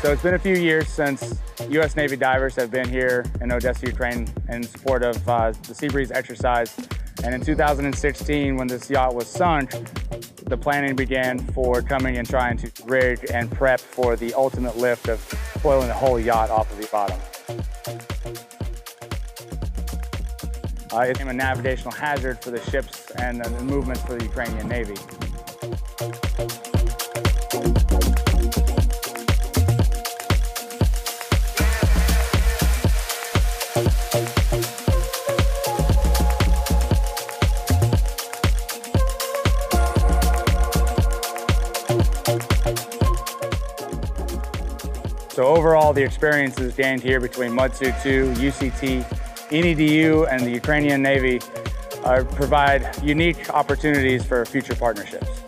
So it's been a few years since U.S. Navy divers have been here in Odesa, Ukraine in support of the Sea Breeze exercise. And in 2016, when this yacht was sunk, the planning began for coming and trying to rig and prep for the ultimate lift of pulling the whole yacht off of the bottom. It became a navigational hazard for the ships and the movements for the Ukrainian Navy. So overall, the experiences gained here between Mudsuit 2, UCT, NEDU, and the Ukrainian Navy provide unique opportunities for future partnerships.